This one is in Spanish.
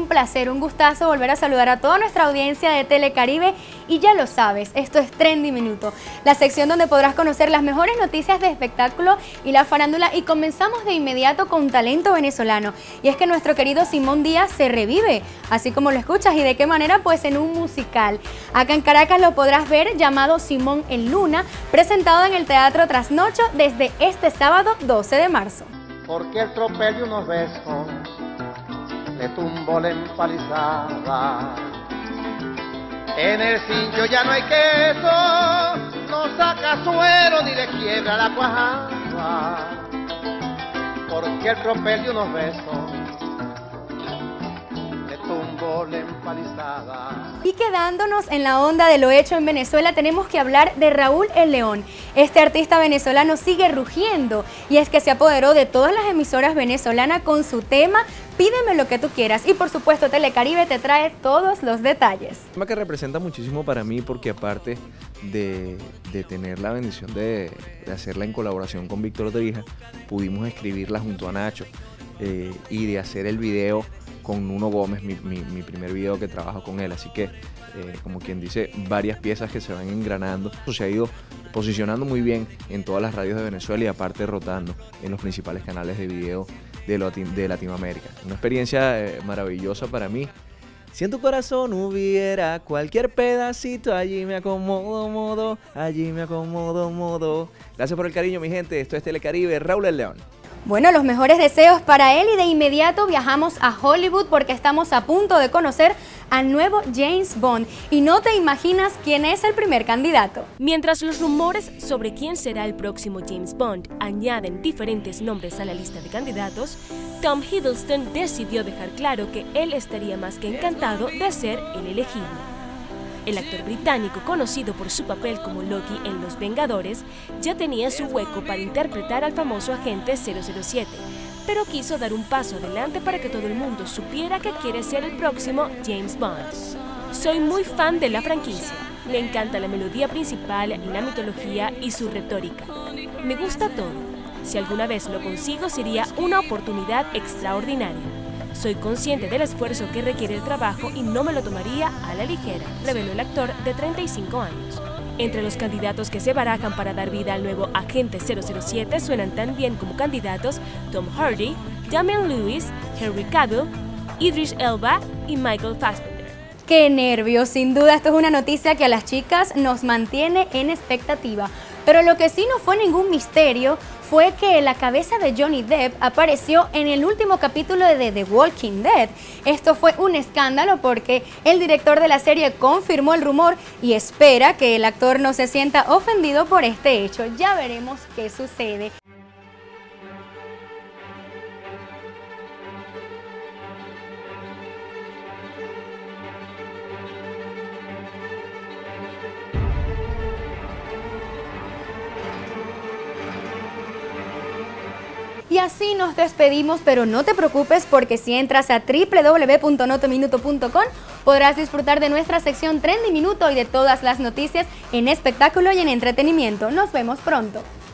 placer, un gustazo volver a saludar a toda nuestra audiencia de Telecaribe y ya lo sabes, esto es Trendy Minuto, la sección donde podrás conocer las mejores noticias de espectáculo y la farándula y comenzamos de inmediato con talento venezolano y es que nuestro querido Simón Díaz se revive, así como lo escuchas y de qué manera, pues en un musical. Acá en Caracas lo podrás ver llamado Simón en Luna, presentado en el Teatro Trasnocho desde este sábado 12 de marzo. Porque el tropel de unos besos le tumbó la empalizada. En el cincho ya no hay queso, no saca suero ni le quiebra la cuajada. Porque el tropel de unos besos le tumbó la empalizada. Y quedándonos en la onda de lo hecho en Venezuela, tenemos que hablar de Raúl El León. Este artista venezolano sigue rugiendo y es que se apoderó de todas las emisoras venezolanas con su tema Pídeme lo que tú quieras y por supuesto Telecaribe te trae todos los detalles. Un tema que representa muchísimo para mí porque aparte de tener la bendición de hacerla en colaboración con Víctor Drija, pudimos escribirla junto a Nacho y de hacer el video con Nuno Gómez, mi primer video que trabajo con él, así que como quien dice, varias piezas que se van engranando. Se ha ido posicionando muy bien en todas las radios de Venezuela y aparte rotando en los principales canales de video de Latinoamérica. Una experiencia maravillosa para mí. Si en tu corazón hubiera cualquier pedacito, allí me acomodo, modo, allí me acomodo, modo. Gracias por el cariño, mi gente. Esto es Telecaribe, Raúl El León. Bueno, los mejores deseos para él y de inmediato viajamos a Hollywood porque estamos a punto de conocer al nuevo James Bond y no te imaginas quién es el primer candidato. Mientras los rumores sobre quién será el próximo James Bond añaden diferentes nombres a la lista de candidatos, Tom Hiddleston decidió dejar claro que él estaría más que encantado de ser el elegido. El actor británico, conocido por su papel como Loki en Los Vengadores, ya tenía su hueco para interpretar al famoso agente 007, pero quiso dar un paso adelante para que todo el mundo supiera que quiere ser el próximo James Bond. Soy muy fan de la franquicia, me encanta la melodía principal, la mitología y su retórica. Me gusta todo. Si alguna vez lo consigo sería una oportunidad extraordinaria. Soy consciente del esfuerzo que requiere el trabajo y no me lo tomaría a la ligera, reveló el actor de 35 años. Entre los candidatos que se barajan para dar vida al nuevo agente 007 suenan tan bien como candidatos Tom Hardy, Damian Lewis, Henry Cavill, Idris Elba y Michael Fassbender. ¡Qué nervios! Sin duda esto es una noticia que a las chicas nos mantiene en expectativa. Pero lo que sí no fue ningún misterio fue que la cabeza de Johnny Depp apareció en el último capítulo de The Walking Dead. Esto fue un escándalo porque el director de la serie confirmó el rumor y espera que el actor no se sienta ofendido por este hecho. Ya veremos qué sucede. Y así nos despedimos, pero no te preocupes porque si entras a www.noteminuto.com podrás disfrutar de nuestra sección Trendy Minuto y de todas las noticias en espectáculo y en entretenimiento. Nos vemos pronto.